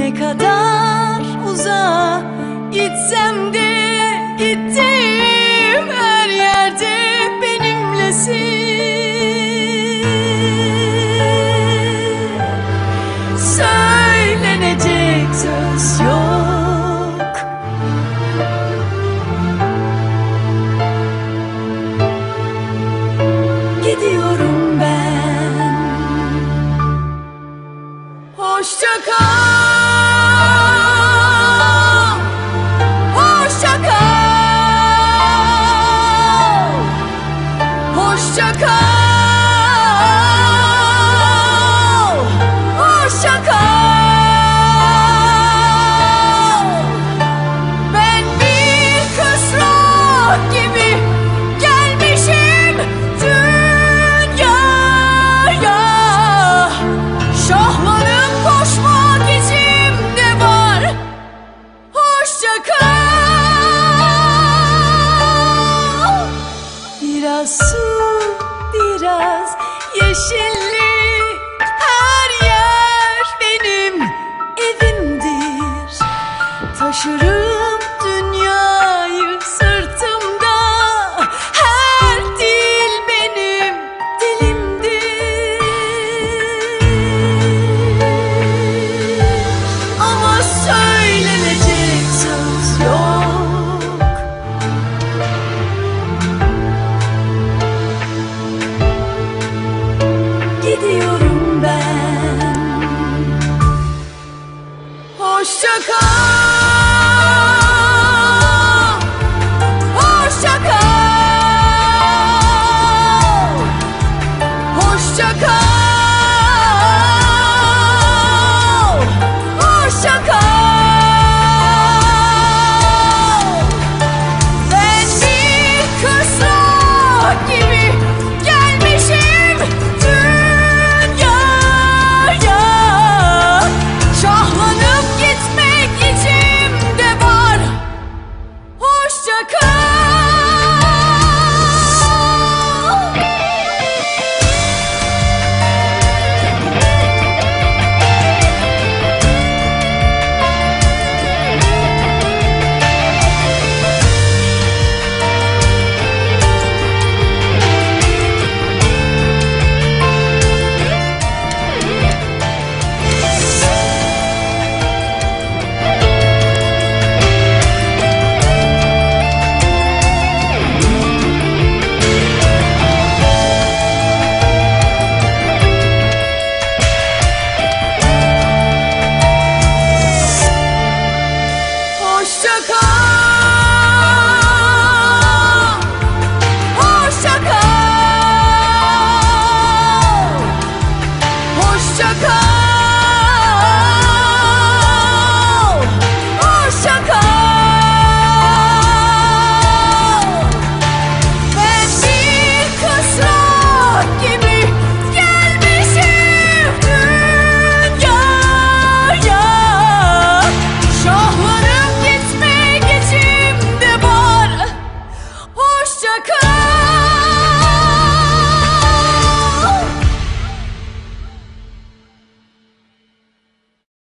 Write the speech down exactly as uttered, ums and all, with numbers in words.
Ne kadar uzağa gitsem de gittiğim her yerde benimlesin. Söylenecek söz yok. Gidiyorum ben. Hoşça kal. Hoşça kal. Hoşça kal. Hoşça kal. Ben bir kısrak gibi gelmişim dünyaya. Şahlanıp koşmak içimde var. Hoşça kal. Biraz su, biraz yeşillik, her yer benim evimdir. Taşırım dünyayı sırtımda, her dil benim dilimdir. Ama söylenecek söz yok. Gidiyorum ben. Hoşça kal. Hoşça kal. Hoşça kal. Hoşça kal. Ben bir kısrak gibi gelmişim dünyaya. Şahlanıp gitmek içimde var. Hoşça kal. Hoşça kal. Hoşça kal. Hoşça kal.